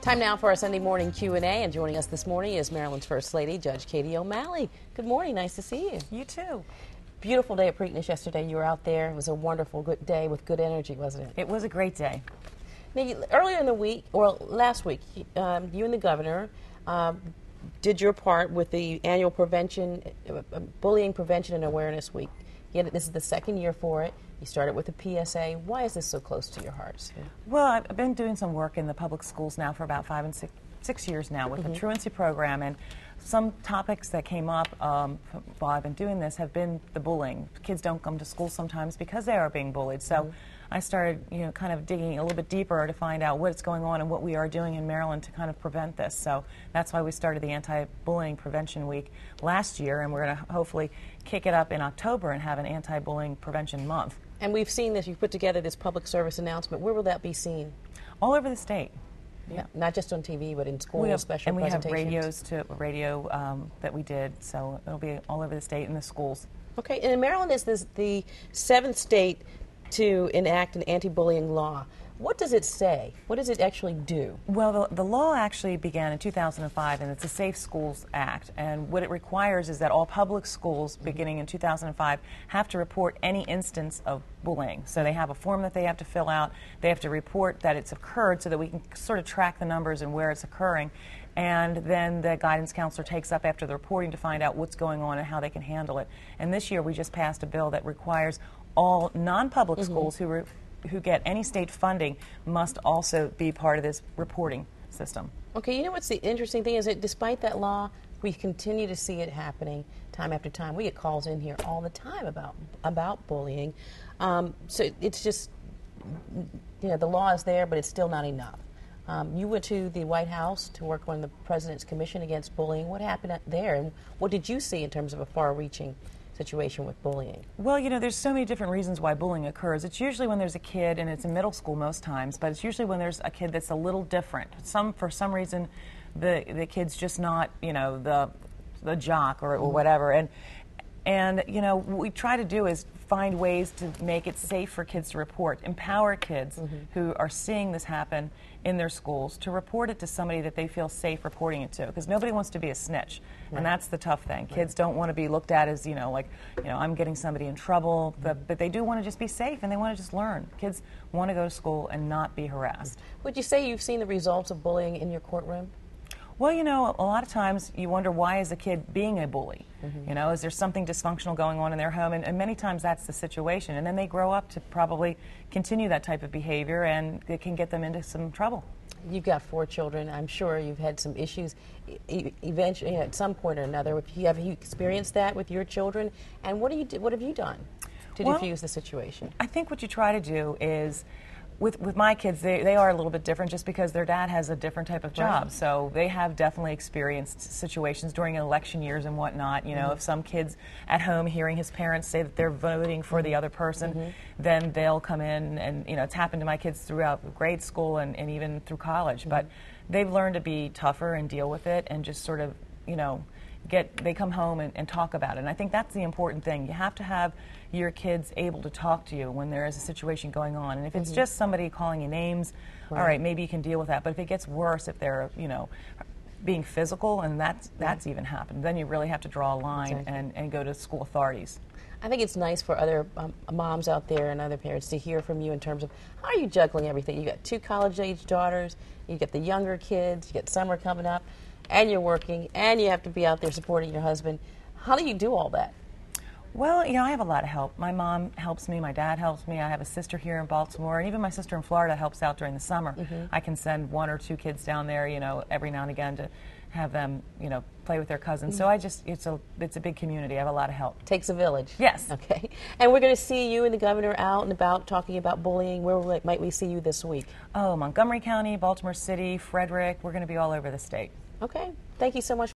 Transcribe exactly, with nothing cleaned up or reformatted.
Time now for our Sunday morning Q and A, and joining us this morning is Maryland's First Lady, Judge Katie O'Malley. Good morning. Nice to see you. You too. Beautiful day at Preakness yesterday. You were out there. It was a wonderful good day with good energy, wasn't it? It was a great day. Now, you, earlier in the week, or last week, um, you and the governor um, did your part with the annual prevention, uh, bullying prevention and awareness week. Yet this is the second year for it. You started with a P S A. Why is this so close to your hearts? Well, I've been doing some work in the public schools now for about five and six, six years now with mm-hmm. the truancy program, and some topics that came up um, while I've been doing this have been the bullying. Kids don't come to school sometimes because they are being bullied. So mm-hmm. I started, you know, kind of digging a little bit deeper to find out what's going on and what we are doing in Maryland to kind of prevent this. So that's why we started the Anti-Bullying Prevention Week last year, and we're going to hopefully kick it up in October and have an Anti-Bullying Prevention Month. And we've seen this. You've put together this public service announcement. Where will that be seen? All over the state. Yeah, not just on T V, but in schools, we have, special and we have presentations. radios to radio um, that we did, so it'll be all over the state in the schools. Okay, and Maryland is this, the seventh state to enact an anti-bullying law. What does it say? What does it actually do? Well, the, the law actually began in two thousand five, and it's a Safe Schools Act. And what it requires is that all public schools, mm-hmm. beginning in two thousand five, have to report any instance of bullying. So they have a form that they have to fill out. They have to report that it's occurred so that we can sort of track the numbers and where it's occurring. And then the guidance counselor takes up after the reporting to find out what's going on and how they can handle it. And this year we just passed a bill that requires all non-public mm-hmm. schools who re who get any state funding must also be part of this reporting system. Okay, you know what's the interesting thing is that despite that law, we continue to see it happening time after time. We get calls in here all the time about about bullying. Um, so it's just, you know, the law is there, but it's still not enough. Um, you went to the White House to work on the President's Commission Against Bullying. What happened there, and what did you see in terms of a far-reaching situation with bullying? Well, you know, there's so many different reasons why bullying occurs. It's usually when there's a kid, and it's in middle school most times, but it's usually when there's a kid that's a little different. Some, for some reason, the the kid's just not, you know, the the jock or, or whatever. And and you know, what we try to do is find ways to make it safe for kids to report, empower kids mm-hmm. who are seeing this happen in their schools to report it to somebody that they feel safe reporting it to, because nobody wants to be a snitch, right. and that's the tough thing. Kids right. don't want to be looked at as, you know, like, you know, I'm getting somebody in trouble, mm-hmm. but, but they do want to just be safe and they want to just learn. Kids want to go to school and not be harassed. Would you say you've seen the results of bullying in your courtroom? Well, you know, a lot of times you wonder, why is a kid being a bully? Mm-hmm. You know, is there something dysfunctional going on in their home? And, and many times that's the situation. And then they grow up to probably continue that type of behavior, and it can get them into some trouble. You've got four children. I'm sure you've had some issues e eventually, you know, at some point or another. Have you, have you experienced that with your children? And what, do you do, what have you done to well, diffuse the situation? I think what you try to do is, With, with my kids, they, they are a little bit different just because their dad has a different type of job. Right. So they have definitely experienced situations during election years and whatnot. You know, mm-hmm. if some kid's at home hearing his parents say that they're voting for mm-hmm. the other person, mm-hmm. then they'll come in and, you know, it's happened to my kids throughout grade school and, and even through college. Mm-hmm. But they've learned to be tougher and deal with it and just sort of, you know, get, they come home and, and talk about it. And I think that's the important thing. You have to have your kids able to talk to you when there is a situation going on. And if it's mm-hmm. just somebody calling you names, right. all right, maybe you can deal with that. But if it gets worse, if they're, you know, being physical, and that's, that's even happened, then you really have to draw a line exactly. and, and go to school authorities. I think it's nice for other um, moms out there and other parents to hear from you in terms of how are you juggling everything. You got two college-age daughters, you got the younger kids, you got summer coming up, and you're working, and you have to be out there supporting your husband. How do you do all that? Well, you know, I have a lot of help. My mom helps me, my dad helps me, I have a sister here in Baltimore, and even my sister in Florida helps out during the summer. Mm-hmm. I can send one or two kids down there, you know, every now and again to have them, you know, play with their cousins. Mm-hmm. So I just, it's a, it's a big community. I have a lot of help. Takes a village. Yes. Okay. And we're going to see you and the governor out and about talking about bullying. Where might we see you this week? Oh, Montgomery County, Baltimore City, Frederick. We're going to be all over the state. Okay. Thank you so much.